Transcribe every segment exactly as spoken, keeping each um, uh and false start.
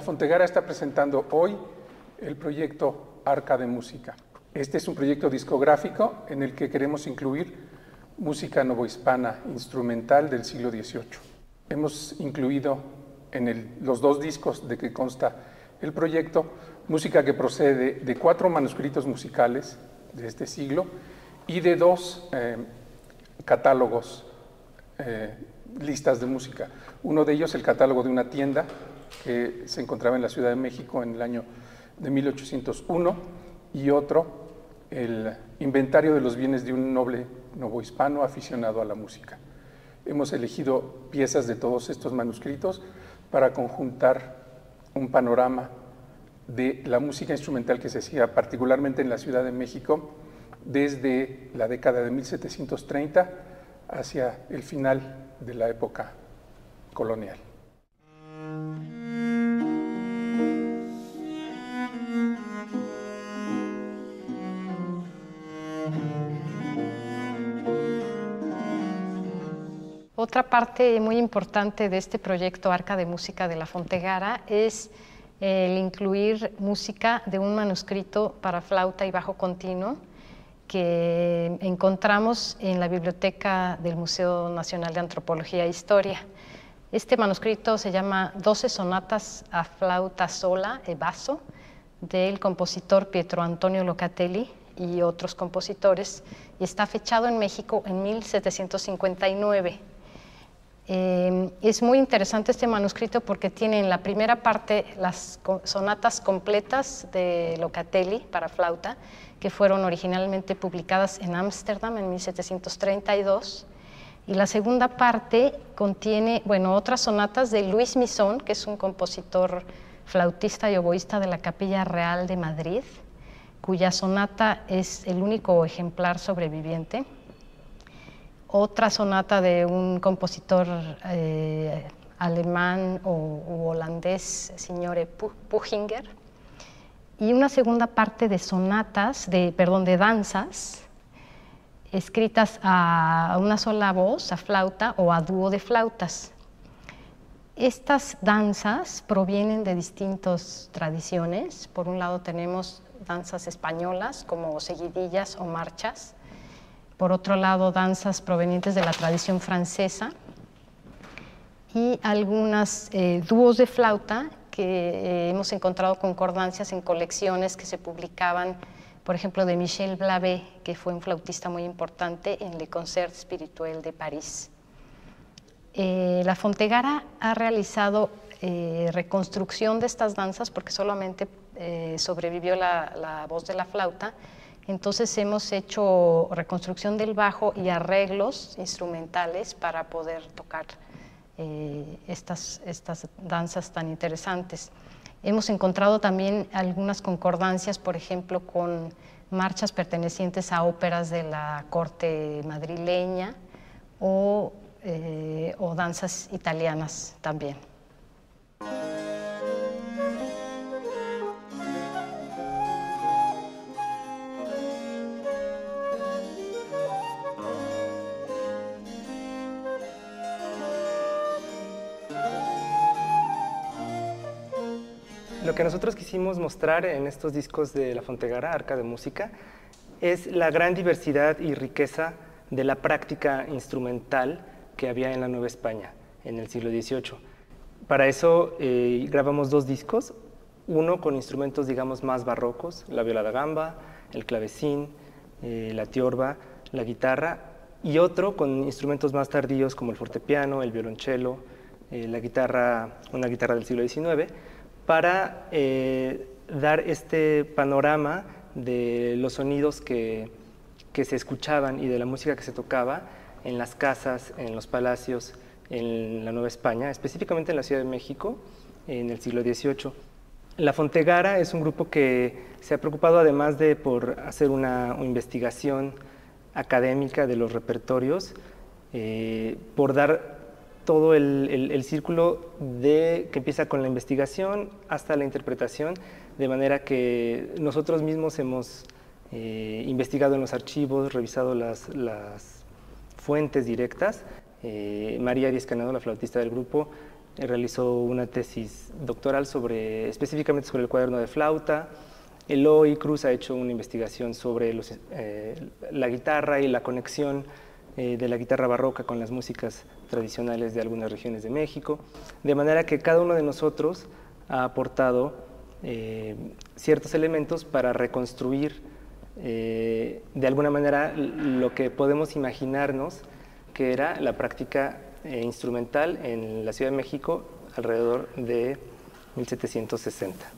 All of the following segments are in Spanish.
Fontegara está presentando hoy el proyecto Arca de Música. Este es un proyecto discográfico en el que queremos incluir música novohispana instrumental del siglo dieciocho. Hemos incluido en el, los dos discos de que consta el proyecto música que procede de cuatro manuscritos musicales de este siglo y de dos eh, catálogos, eh, listas de música. Uno de ellos el catálogo de una tienda que se encontraba en la Ciudad de México en el año de mil ochocientos uno y otro el inventario de los bienes de un noble novohispano aficionado a la música. Hemos elegido piezas de todos estos manuscritos para conjuntar un panorama de la música instrumental que se hacía particularmente en la Ciudad de México desde la década de mil setecientos treinta hacia el final de la época colonial. Otra parte muy importante de este proyecto Arca de Música de la Fontegara es el incluir música de un manuscrito para flauta y bajo continuo que encontramos en la biblioteca del Museo Nacional de Antropología e Historia. Este manuscrito se llama doce sonatas a flauta sola e basso del compositor Pietro Antonio Locatelli y otros compositores y está fechado en México en mil setecientos cincuenta y nueve. Eh, es muy interesante este manuscrito porque tiene en la primera parte las sonatas completas de Locatelli para flauta, que fueron originalmente publicadas en Ámsterdam en mil setecientos treinta y dos, y la segunda parte contiene, bueno, otras sonatas de Luis Misón, que es un compositor flautista y oboísta de la Capilla Real de Madrid, cuya sonata es el único ejemplar sobreviviente. Otra sonata de un compositor eh, alemán o, o holandés, Signore Puchinger, y una segunda parte de sonatas, de, perdón, de danzas, escritas a una sola voz, a flauta o a dúo de flautas. Estas danzas provienen de distintas tradiciones. Por un lado tenemos danzas españolas como seguidillas o marchas. Por otro lado, danzas provenientes de la tradición francesa y algunas eh, dúos de flauta que eh, hemos encontrado concordancias en colecciones que se publicaban, por ejemplo, de Michel Blavet, que fue un flautista muy importante en Le Concert Spirituel de París. Eh, la Fontegara ha realizado eh, reconstrucción de estas danzas porque solamente eh, sobrevivió la, la voz de la flauta. Entonces hemos hecho reconstrucción del bajo y arreglos instrumentales para poder tocar eh, estas, estas danzas tan interesantes. Hemos encontrado también algunas concordancias, por ejemplo, con marchas pertenecientes a óperas de la corte madrileña o, eh, o danzas italianas también. Lo que nosotros quisimos mostrar en estos discos de la Fontegara, Arca de Música, es la gran diversidad y riqueza de la práctica instrumental que había en la Nueva España en el siglo dieciocho. Para eso eh, grabamos dos discos, uno con instrumentos, digamos, más barrocos, la viola da gamba, el clavecín, eh, la tiorba, la guitarra, y otro con instrumentos más tardíos como el fortepiano, el violonchelo, eh, la guitarra, una guitarra del siglo diecinueve, para eh, dar este panorama de los sonidos que, que se escuchaban y de la música que se tocaba en las casas, en los palacios, en la Nueva España, específicamente en la Ciudad de México, en el siglo dieciocho. La Fontegara es un grupo que se ha preocupado, además de por hacer una, una investigación académica de los repertorios, eh, por dar todo el, el, el círculo de, que empieza con la investigación hasta la interpretación, de manera que nosotros mismos hemos eh, investigado en los archivos, revisado las, las fuentes directas. Eh, María Díaz Canado, la flautista del grupo, realizó una tesis doctoral sobre, específicamente sobre el cuaderno de flauta. Eloy Cruz ha hecho una investigación sobre los, eh, la guitarra y la conexión eh, de la guitarra barroca con las músicas tradicionales de algunas regiones de México, de manera que cada uno de nosotros ha aportado eh, ciertos elementos para reconstruir eh, de alguna manera lo que podemos imaginarnos que era la práctica eh, instrumental en la Ciudad de México alrededor de mil setecientos sesenta.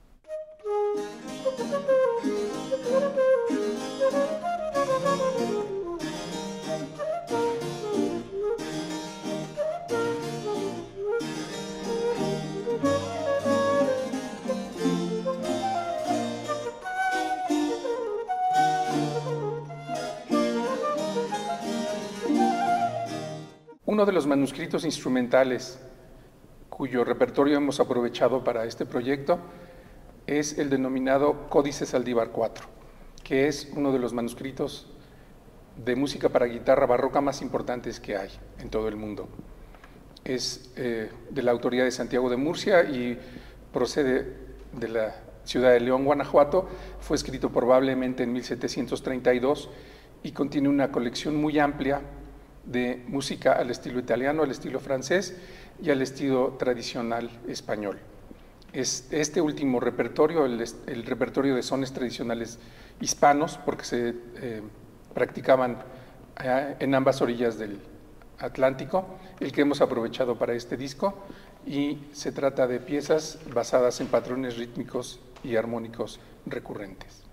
Uno de los manuscritos instrumentales cuyo repertorio hemos aprovechado para este proyecto es el denominado Códice Saldívar cuatro, que es uno de los manuscritos de música para guitarra barroca más importantes que hay en todo el mundo. Es eh, de la autoría de Santiago de Murcia y procede de la ciudad de León, Guanajuato. Fue escrito probablemente en mil setecientos treinta y dos y contiene una colección muy amplia de música al estilo italiano, al estilo francés y al estilo tradicional español. Es este último repertorio, el, el repertorio de sones tradicionales hispanos, porque se eh, practicaban eh, en ambas orillas del Atlántico, el que hemos aprovechado para este disco, y se trata de piezas basadas en patrones rítmicos y armónicos recurrentes.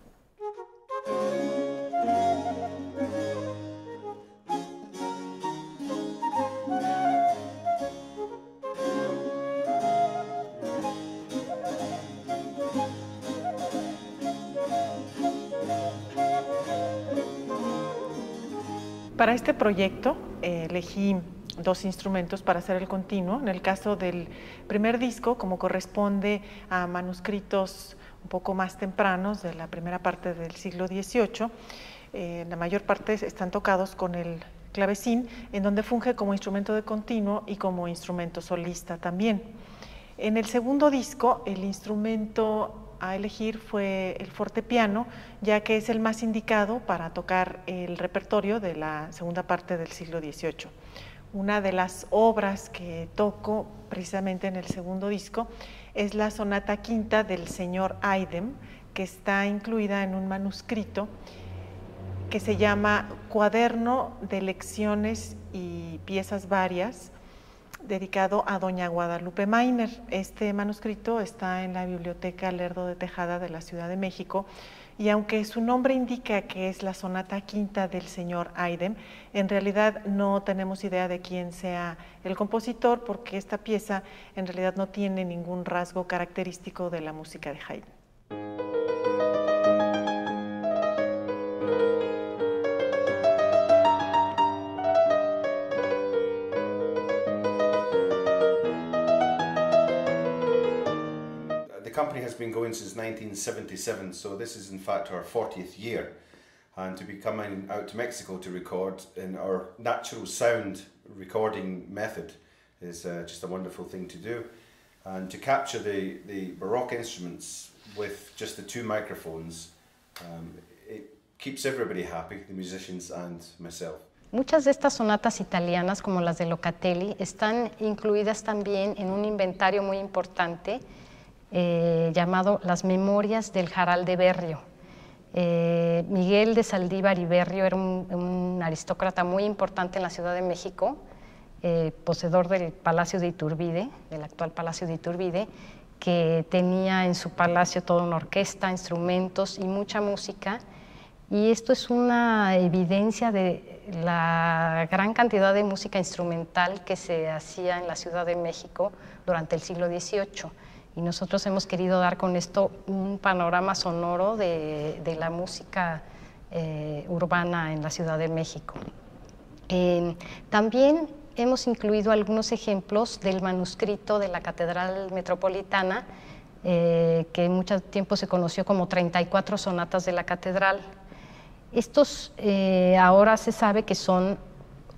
Para este proyecto eh, elegí dos instrumentos para hacer el continuo. En el caso del primer disco, como corresponde a manuscritos un poco más tempranos de la primera parte del siglo dieciocho, eh, la mayor parte están tocados con el clavecín, en donde funge como instrumento de continuo y como instrumento solista también. En el segundo disco, el instrumento a elegir fue el fortepiano, ya que es el más indicado para tocar el repertorio de la segunda parte del siglo dieciocho. Una de las obras que toco precisamente en el segundo disco es la sonata quinta del señor Haydn, que está incluida en un manuscrito que se llama Cuaderno de Lecciones y Piezas Varias, dedicado a doña Guadalupe Mayner. Este manuscrito está en la Biblioteca Lerdo de Tejada de la Ciudad de México, y aunque su nombre indica que es la sonata quinta del señor Haydn, en realidad no tenemos idea de quién sea el compositor, porque esta pieza en realidad no tiene ningún rasgo característico de la música de Haydn. The company has been going since nineteen seventy-seven, so this is in fact our fortieth year, and to be coming out to Mexico to record in our natural sound recording method is uh, just a wonderful thing to do, and to capture the, the Baroque instruments with just the two microphones, um, it keeps everybody happy, the musicians and myself. Muchas de estas sonatas italianas, como las de Locatelli, están incluidas también en un inventario muy importante Eh, llamado Las Memorias del Jaral de Berrio. Eh, Miguel de Saldívar y Berrio era un, un aristócrata muy importante en la Ciudad de México, eh, poseedor del Palacio de Iturbide, del actual Palacio de Iturbide, que tenía en su palacio toda una orquesta, instrumentos y mucha música, y esto es una evidencia de la gran cantidad de música instrumental que se hacía en la Ciudad de México durante el siglo dieciocho. Y nosotros hemos querido dar con esto un panorama sonoro de, de la música eh, urbana en la Ciudad de México. Eh, también hemos incluido algunos ejemplos del manuscrito de la Catedral Metropolitana, eh, que mucho tiempo se conoció como treinta y cuatro sonatas de la Catedral. Estos eh, ahora se sabe que son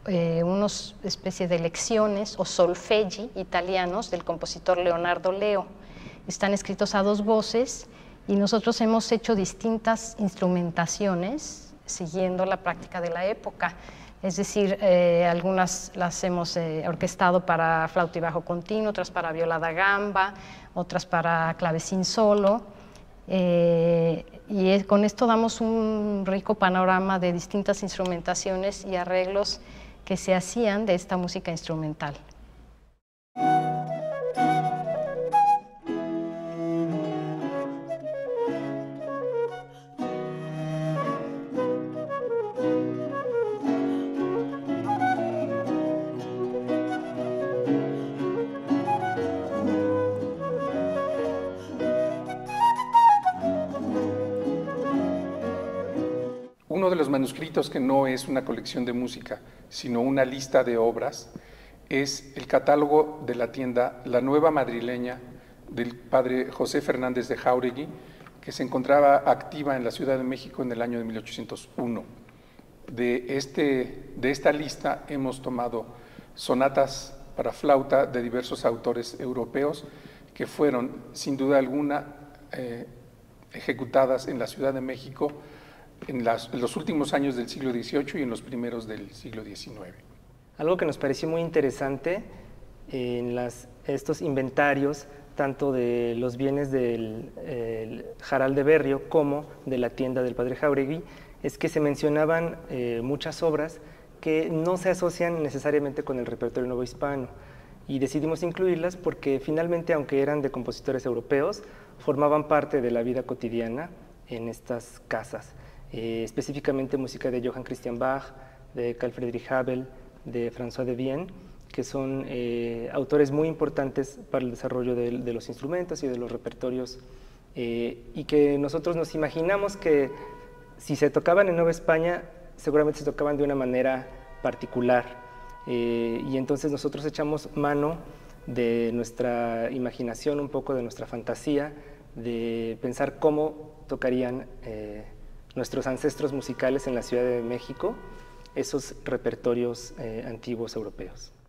eh, unos especie de lecciones o solfeggi italianos del compositor Leonardo Leo. Están escritos a dos voces y nosotros hemos hecho distintas instrumentaciones siguiendo la práctica de la época. Es decir, eh, algunas las hemos eh, orquestado para flauta y bajo continuo, otras para viola da gamba, otras para clavecín solo. Eh, y es, con esto damos un rico panorama de distintas instrumentaciones y arreglos que se hacían de esta música instrumental. Uno de los manuscritos que no es una colección de música, sino una lista de obras, es el catálogo de la tienda La Nueva Madrileña del padre José Fernández de Jáuregui, que se encontraba activa en la Ciudad de México en el año de mil ochocientos uno. De, este, de esta lista hemos tomado sonatas para flauta de diversos autores europeos que fueron, sin duda alguna, eh, ejecutadas en la Ciudad de México en, las, en los últimos años del siglo dieciocho y en los primeros del siglo diecinueve. Algo que nos pareció muy interesante en las, estos inventarios, tanto de los bienes del el Jaral de Berrio como de la tienda del padre Jáuregui, es que se mencionaban eh, muchas obras que no se asocian necesariamente con el repertorio novohispano, y decidimos incluirlas porque finalmente, aunque eran de compositores europeos, formaban parte de la vida cotidiana en estas casas. Eh, específicamente música de Johann Christian Bach, de Carl Friedrich Habel, de François de Vienne, que son eh, autores muy importantes para el desarrollo de, de los instrumentos y de los repertorios, eh, y que nosotros nos imaginamos que si se tocaban en Nueva España, seguramente se tocaban de una manera particular, eh, y entonces nosotros echamos mano de nuestra imaginación, un poco de nuestra fantasía, de pensar cómo tocarían eh, nuestros ancestros musicales en la Ciudad de México esos repertorios eh, antiguos europeos.